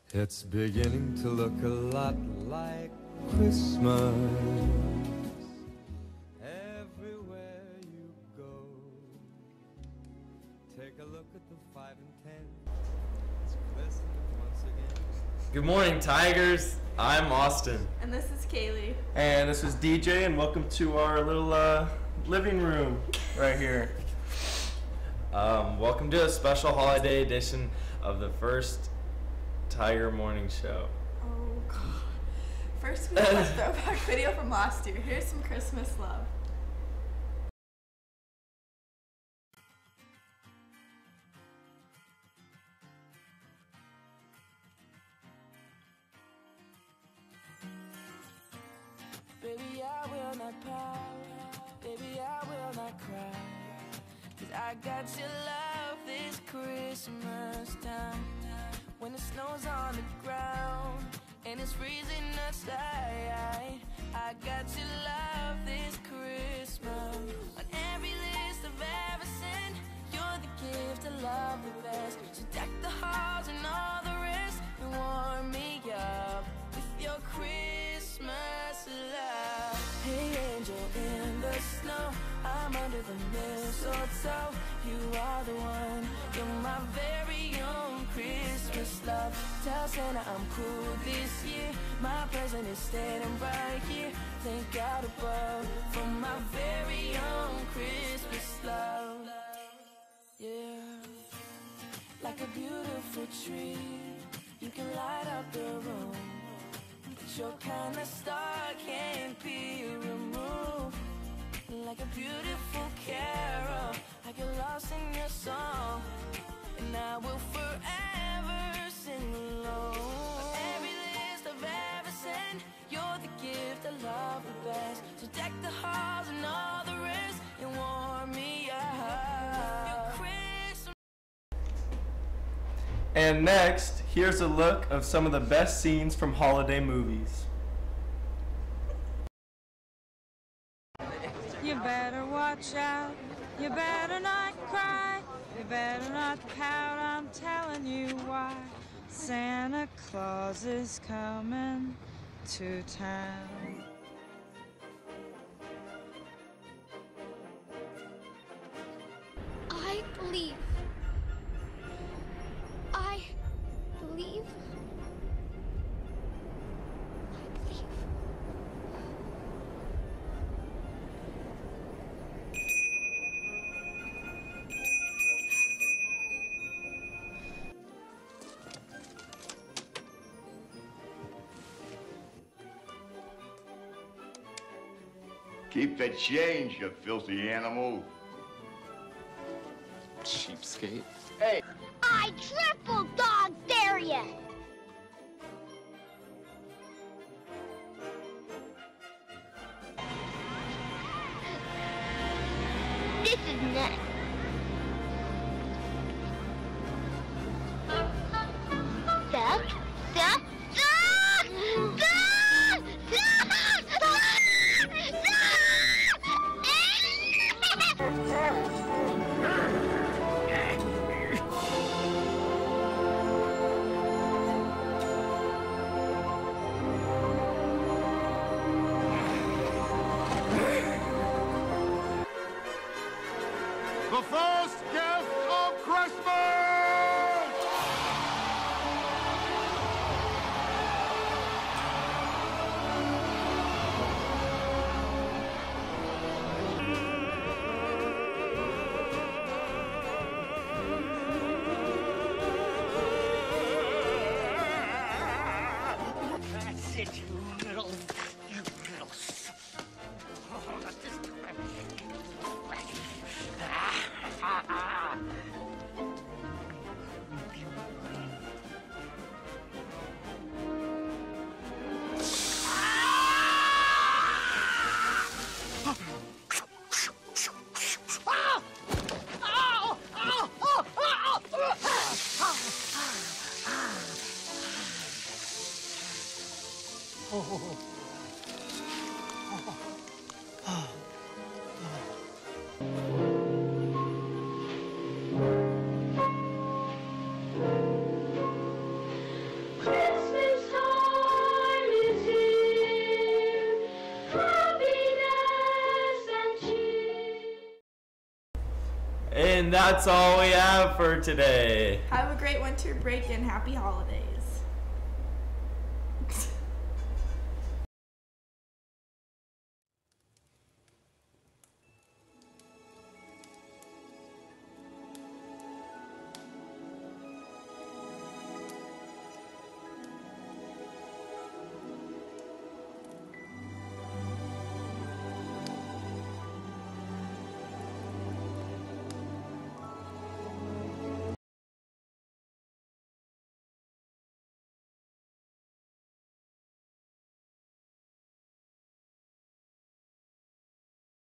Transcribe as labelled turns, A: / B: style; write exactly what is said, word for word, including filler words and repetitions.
A: It's beginning to look a lot like Christmas everywhere you go. Take a look at the five and ten. It's glistening once again.
B: Good morning, Tigers. I'm Austin.
C: And this is Kaylee.
D: And this is D J, and welcome to our little uh, living room right here.
B: Um, welcome to a special holiday edition of the first Tiger Morning Show.
C: Oh, God. First, we have a throwback video from last year. Here's some Christmas love.
E: Baby, I will not pout. Baby, I will not cry. Cause I got your love this Christmas time. When the snow's on the ground and it's freezing outside, I got your love this Christmas. On every list I've ever sent, you're the gift I love the best. So deck the halls and all the rest and warm me up with your Christmas love. Hey angel in the snow, I'm under the mistletoe. You are the one, you're my very own Christmas love. Tell Santa I'm cool this year. My present is standing right here. Thank God above for my very own Christmas love. Yeah, like a beautiful tree, you can light up the room. But your kind of star can't be removed. Like a beautiful carol, I get lost in your song, and I will forever sing along. On every list I've ever sent, you're the gift I love the best. So deck the halls and all the rest and warm me up.
D: And next, here's a look of some of the best scenes from holiday movies.
F: You better watch out, you better not cry, you better not pout, I'm telling you why. Santa Claus is coming to town.
G: I believe. I believe.
H: Keep the change, you filthy animal.
I: Cheapskate.
H: Hey!
G: I triple dog dare you! This is next. Duck, duck, duck! Duck! Duck!
H: The first gift of Christmas!
J: That's it, you little, you little. Oh, not this time. Ah, ah.
G: Oh.
B: And that's all we have for today.
C: Have a great winter break and happy holidays.